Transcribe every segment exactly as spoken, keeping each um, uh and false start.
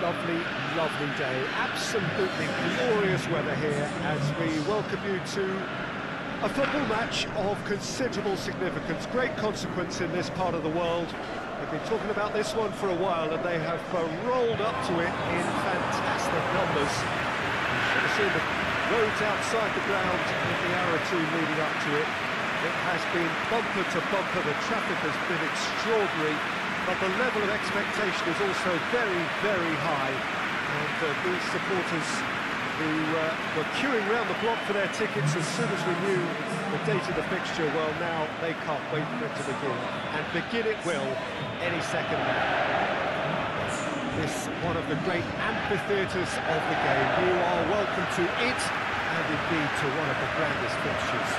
lovely, lovely day. Absolutely glorious weather here as we welcome you to a football match of considerable significance, great consequence in this part of the world. We've been talking about this one for a while and they have uh, rolled up to it in fantastic numbers. You should have seen the roads outside the ground in the hour or two leading up to it. It has been bumper to bumper, the traffic has been extraordinary, but the level of expectation is also very, very high. And uh, these supporters who uh, were queuing round the block for their tickets as soon as we knew the date of the fixture, well, now they can't wait for it to begin. And begin it will any second now. This one of the great amphitheatres of the game. You are welcome to it, and indeed to one of the grandest fixtures.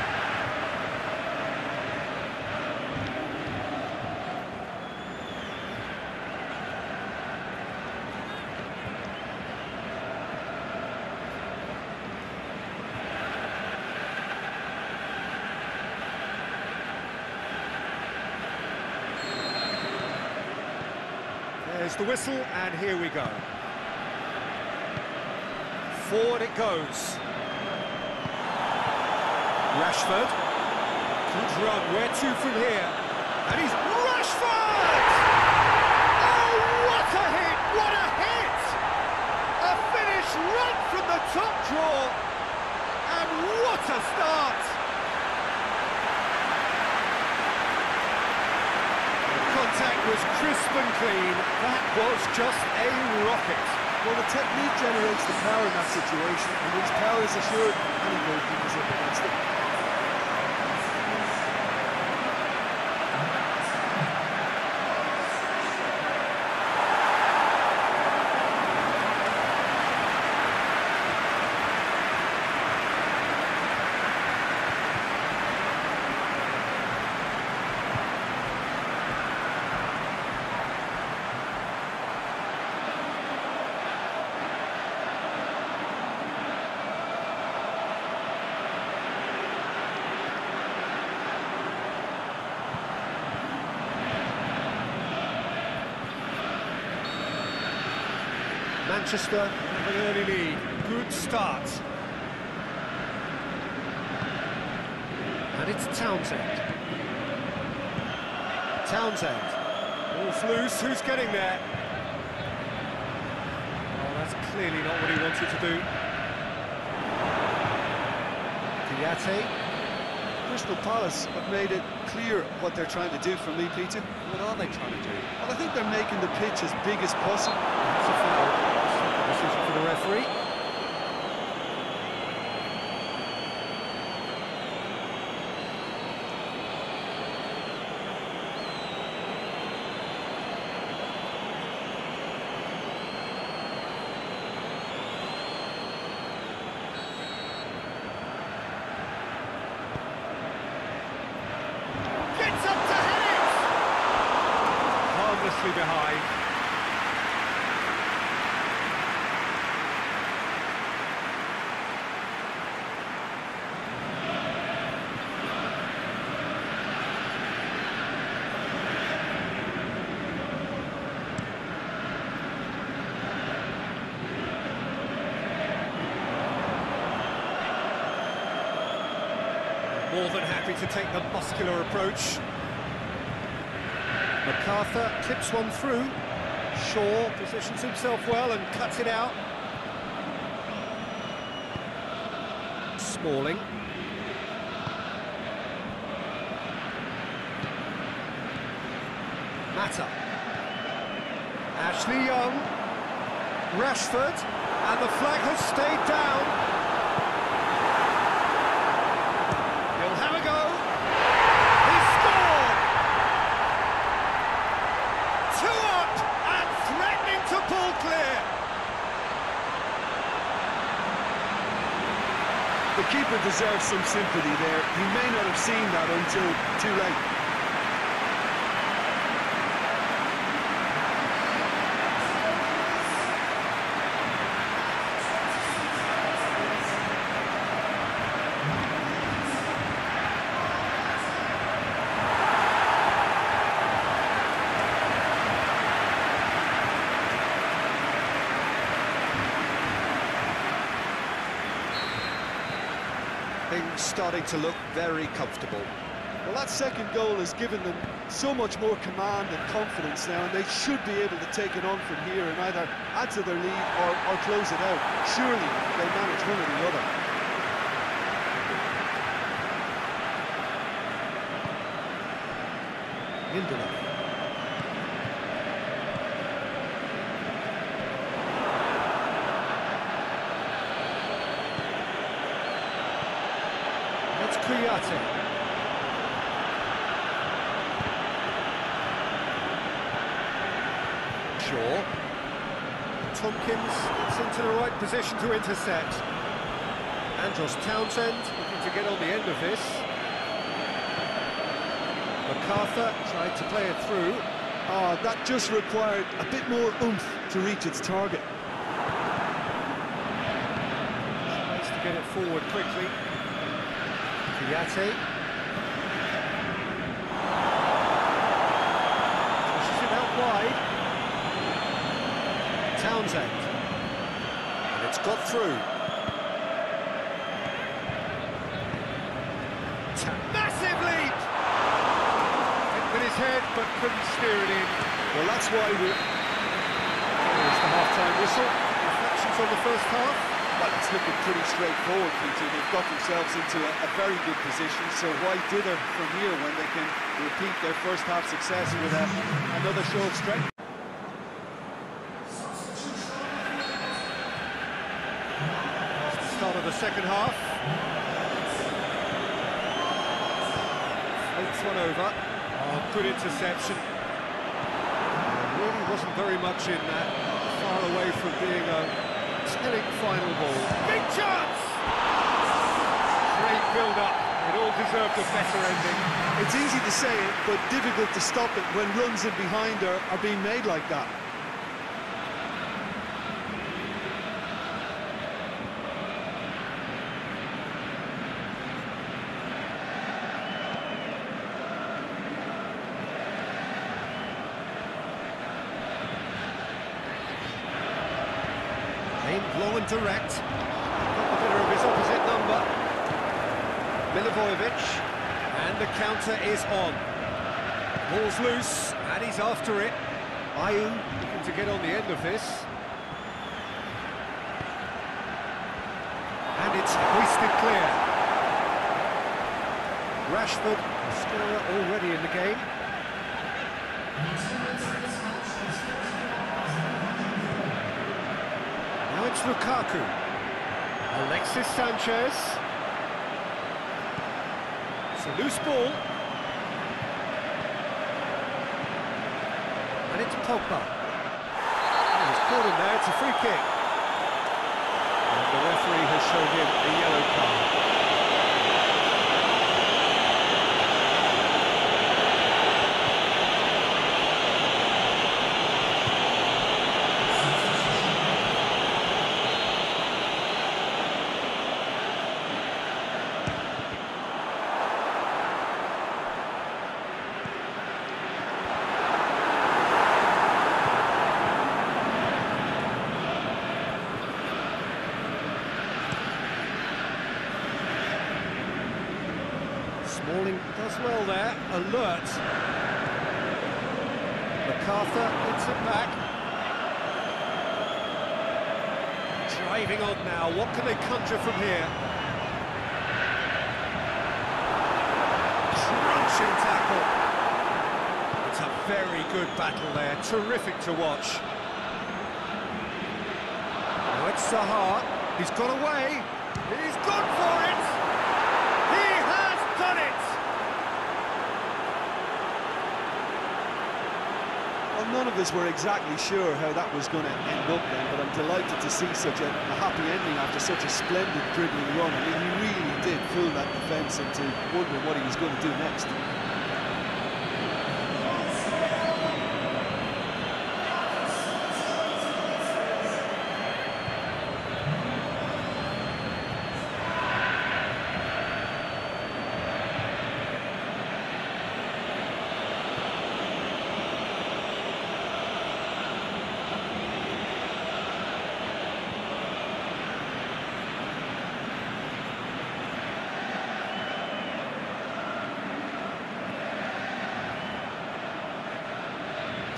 There's the whistle, and here we go. Forward it goes. Rashford. Good run, where to from here? And he's Rashford! Oh, what a hit! What a hit! A finish right from the top draw. And what a start! Contact was crisp and clean. That was just a rocket. Well, the technique generates the power in that situation, and when his power is assured, any goalkeeper's up against it. Manchester have an early lead. Good start. And it's Townsend. Townsend. Ball's loose. Who's getting there? Oh, that's clearly not what he wanted to do. Kouyaté. Crystal Palace have made it clear what they're trying to do for me, Peter. What are they trying to do? Well, I think they're making the pitch as big as possible. That's a foul. Decision for the referee. Gets up to hit it! Harmlessly behind. More than happy to take the muscular approach. MacArthur clips one through. Shaw positions himself well and cuts it out. Smalling. Mata. Ashley Young. Rashford. And the flag has stayed down. Have a go. He scored! Two up and threatening to pull clear. The keeper deserves some sympathy there. He may not have seen that until too late. Things starting to look very comfortable. Well, that second goal has given them so much more command and confidence now, and they should be able to take it on from here and either add to their lead or, or close it out. Surely they'll manage one or the other. Lindelof. It's Kouyaté. Shaw. Tompkins gets into the right position to intercept. Andros Townsend looking to get on the end of this. MacArthur tried to play it through. Oh, that just required a bit more oomph to reach its target. Tries to get it forward quickly. Kouyaté. Pushes it out wide. Townsend. And it's got through. Ta massive lead! Hit with his head, but couldn't steer it in. Well, that's why we're... There's the half-time whistle. Reflections on the first half. Well, it's looking pretty straightforward, Peter. They've got themselves into a, a very good position, so why dither from here when they can repeat their first half success with a, another show of strength? Start of the second half. Floats one over. Oh, good interception. There really wasn't very much in that. Far away from being a telling final ball. Big chance! Great build-up. It all deserved a better ending. It's easy to say it, but difficult to stop it when runs in behind are, are being made like that. Long and direct. Got the better of his opposite number. Milivojevic. And the counter is on. Ball's loose, and he's after it. Ayew looking to get on the end of this. And it's hoisted clear. Rashford, the scorer already in the game. Now it's Lukaku. Alexis Sanchez. It's a loose ball. And it's Pogba. Oh, he's caught him there, it's a free kick. And the referee has shown him a yellow card. Smalling does well there, alert. MacArthur hits it back. Driving on now, what can they conjure from here? Crunching tackle. It's a very good battle there, terrific to watch. Now it's Zaha, he's got away, he's gone for it! Done it! Well, none of us were exactly sure how that was going to end up then, but I'm delighted to see such a, a happy ending after such a splendid dribbling run. I mean, he really did fool that defence into wondering what he was going to do next.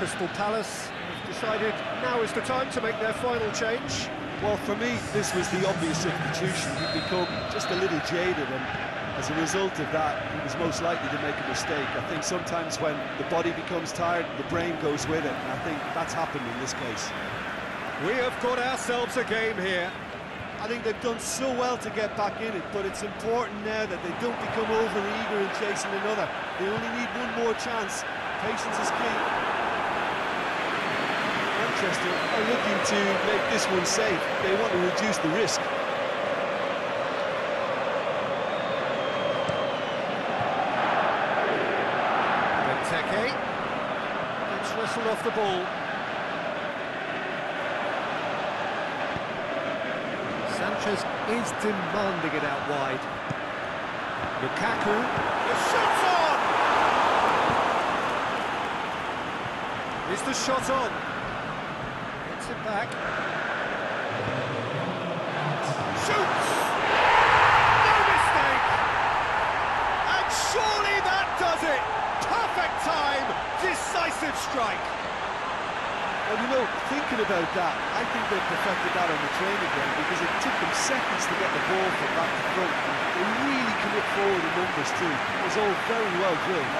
Crystal Palace have decided now is the time to make their final change. Well, for me, this was the obvious substitution. He'd become just a little jaded, and as a result of that, he was most likely to make a mistake. I think sometimes when the body becomes tired, the brain goes with it, and I think that's happened in this case. We have got ourselves a game here. I think they've done so well to get back in it, but it's important now that they don't become over-eager in chasing another. They only need one more chance. Patience is key. Manchester are looking to make this one safe. They want to reduce the risk. Benteke gets whistled off the ball. Sanchez is demanding it out wide. Lukaku, the shot's on! Is the shot on? Hits it back. Shoots! No mistake! And surely that does it! Perfect time, decisive strike. Well, you know, thinking about that, I think they perfected that on the training ground because it took them seconds to get the ball from back to front. They really commit forward in numbers too. It was all very well drilled.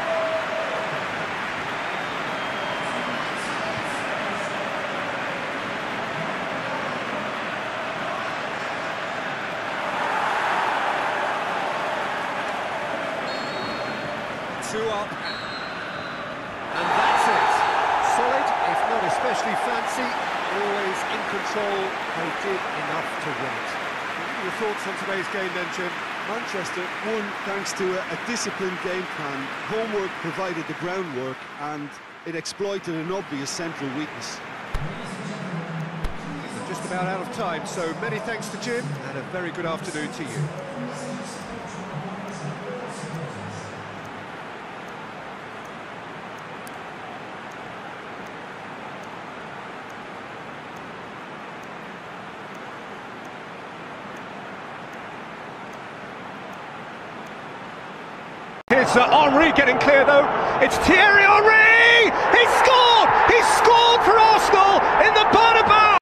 Two up. And that's it. Solid, if not especially fancy, always in control. They did enough to win it. What are your thoughts on today's game then, Jim? Manchester won thanks to a, a disciplined game plan. Homework provided the groundwork and it exploited an obvious central weakness. We're just about out of time, so many thanks to Jim and a very good afternoon to you. It's uh, Henry getting clear though. It's Thierry Henry! He scored! He scored for Arsenal in the Bernabeu!